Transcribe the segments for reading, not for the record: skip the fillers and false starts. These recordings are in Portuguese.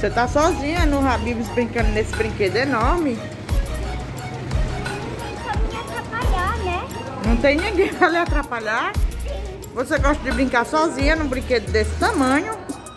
Você tá sozinha no Habib's brincando nesse brinquedo enorme? Pra me atrapalhar, né? Não tem ninguém pra lhe atrapalhar? Você gosta de brincar sozinha num brinquedo desse tamanho?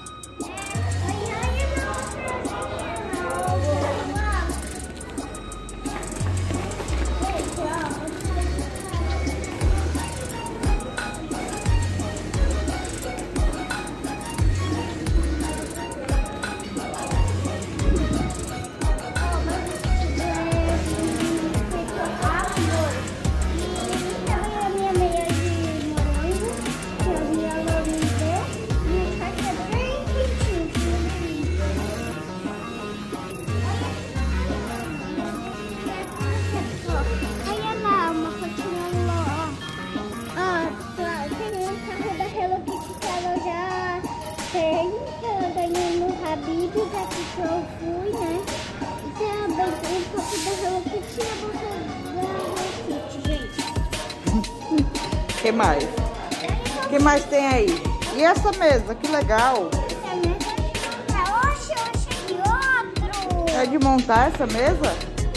Habib's aqui que eu fui, né? E também um pouco da Hello Kitty e a bolsa da Hello Kitty, gente. Que mais? Que mais tem aí? E essa mesa, que legal. Essa mesa é oxe, e outro. É de montar essa mesa?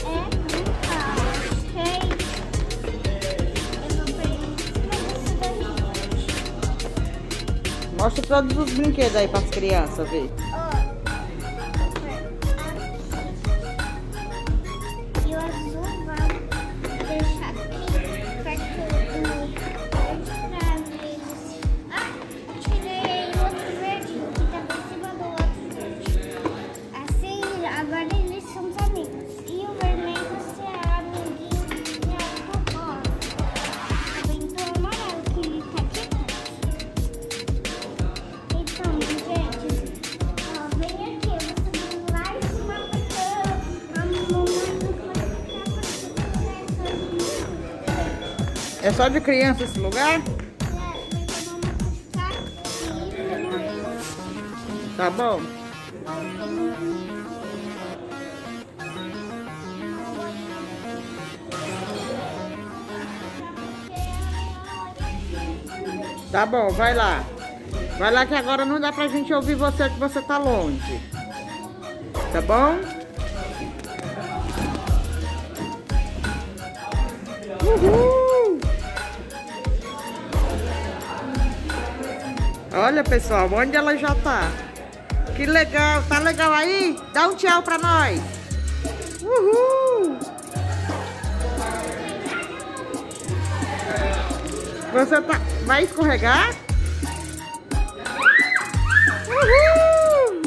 Mostra todos os brinquedos aí para as crianças ver. E o azul vai deixar aqui perto do verde pra eles. Ah, tirei o outro verde que tá por cima do outro verde. Assim, agora eles são os amigos. E o vermelho você é amiguinho de algodão. Também do amarelo que ele tá aqui. Então, gente, ó, vem aqui, eu vou subir lá em cima da cama. A mamãe não pode ficar. É só de criança esse lugar? Tá bom. Tá bom, vai lá. Vai lá que agora não dá pra gente ouvir você, que você tá longe. Tá bom? Uhul! Olha, pessoal, onde ela já tá. Que legal. Tá legal aí? Dá um tchau pra nós. Uhul! Você tá... vai escorregar? Uhul!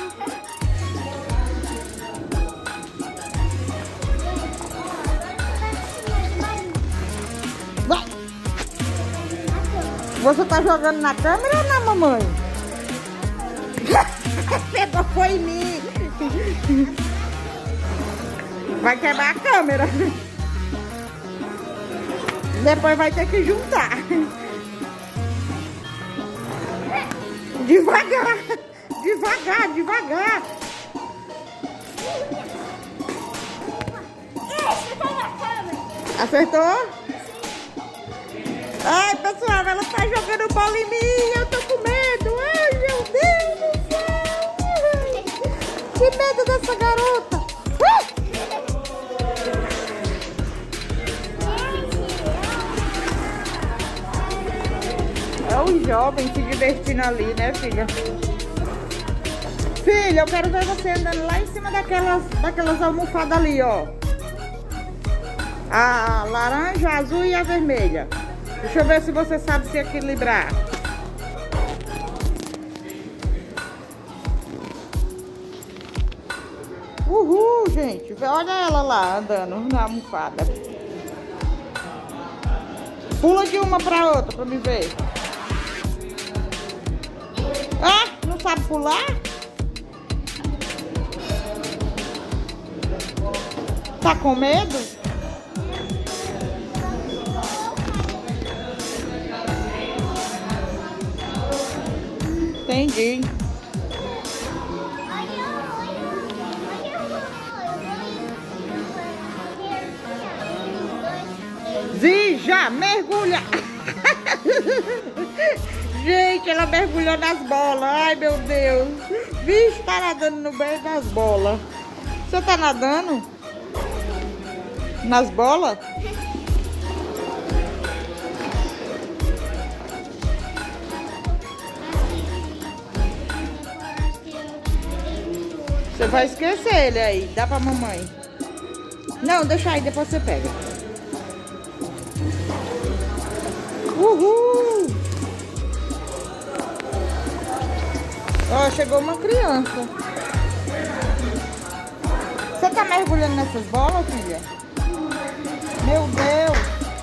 Vai! Você tá jogando na câmera ou na mamãe? Pegou, foi em mim. Vai quebrar a câmera. Depois vai ter que juntar. Devagar. Devagar, devagar. Acertou? Ai, pessoal, ela tá jogando bola em mim. Eu tô com medo. Ai, meu Deus do céu. Que medo dessa garota. É um jovem se divertindo ali, né, filha? Filha, eu quero ver você andando lá em cima daquelas almofadas ali, ó. A laranja, a azul e a vermelha. Deixa eu ver se você sabe se equilibrar. Uhul, gente. Olha ela lá andando na almofada. Pula de uma pra outra pra me ver. Ah, não sabe pular? Tá com medo? Entendi. Zija, mergulha. Gente, ela mergulhou nas bolas. Ai, meu Deus. Vixe, tá nadando no meio das bolas. Você tá nadando? Nas bolas? Você vai esquecer ele aí. Dá pra mamãe. Não, deixa aí, depois você pega. Uhul! Ó, chegou uma criança. Você tá mergulhando nessas bolas, filha? Meu Deus!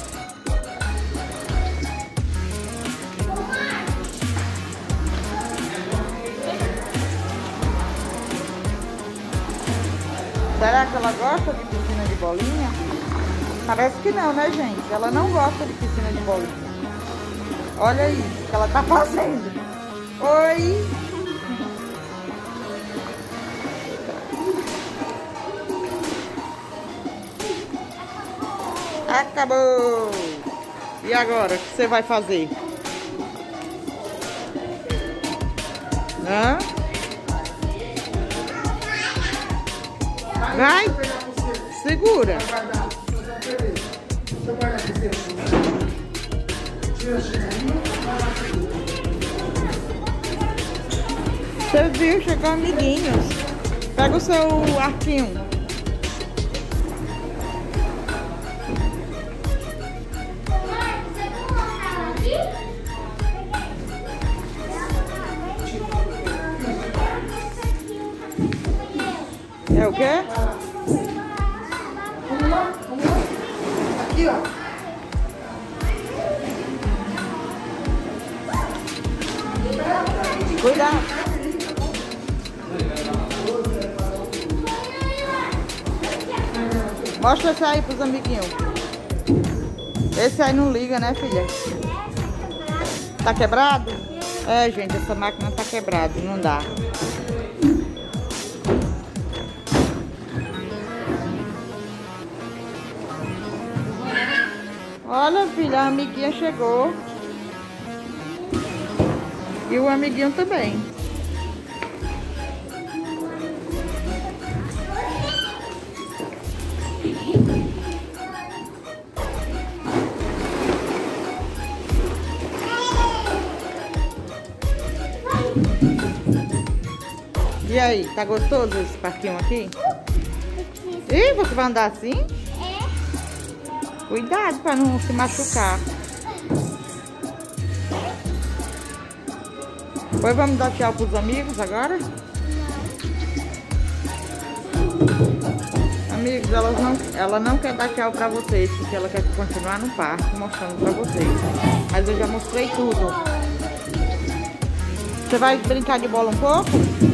Será que ela gosta de piscina de bolinha? Parece que não, né, gente? Ela não gosta de piscina de bolinha. Olha isso que ela tá fazendo. Oi! Acabou! E agora, o que você vai fazer? Hã? Vai? Segura. Você viu? Chegou amiguinhos. Pega o seu arquinho. É o quê? Vamos lá? Aqui, ó. Cuidado. Mostra esse aí pros amiguinhos. Esse aí não liga, né, filha? Tá quebrado? É, gente, essa máquina tá quebrada, não dá. Olha, filha, a amiguinha chegou. E o amiguinho também. E aí, tá gostoso esse parquinho aqui? Ih, você vai andar assim? Cuidado para não se machucar. Depois vamos dar tchau pros amigos agora? Amigos, ela não quer dar tchau pra vocês, porque ela quer continuar no parque mostrando pra vocês. Mas eu já mostrei tudo. Você vai brincar de bola um pouco?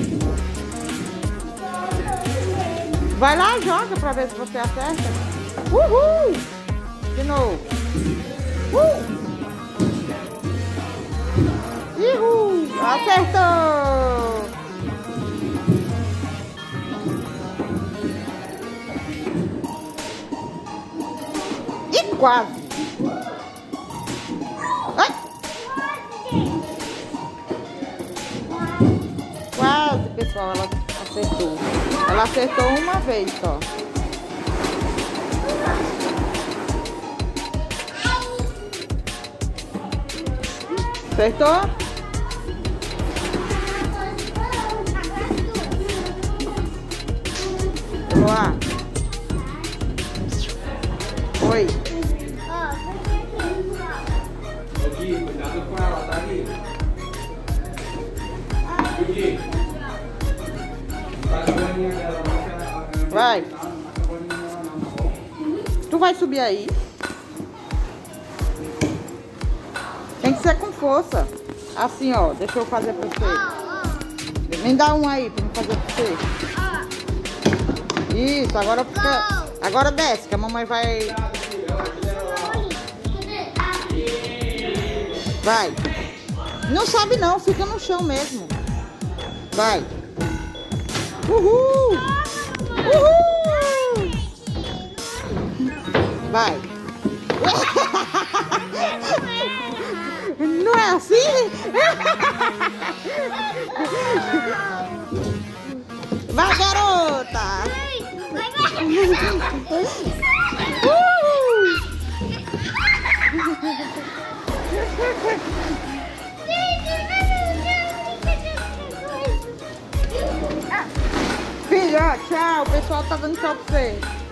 Vai lá, joga pra ver se você acerta. Uhul! De novo. Uhul! Acertou! E quase! Ai! Quase, pessoal, ela acertou. Ela acertou uma vez só. Acertou? Vamos lá. Oi. Gui, cuidado com ela, tá, Gui? Gui. Faz a bolinha dela, não. Vai. Tu vai subir aí? Tem que ser com força. Assim, ó. Deixa eu fazer pra você. Me dá um aí pra eu fazer pra você. Isso, agora fica... Agora desce, que a mamãe vai... Vai. Não sobe não, fica no chão mesmo. Vai. Uhul! Uhul! Vai. Não Não é assim? Vai, garota! Filho, ó, tchau. O pessoal tá dando tchau pra você.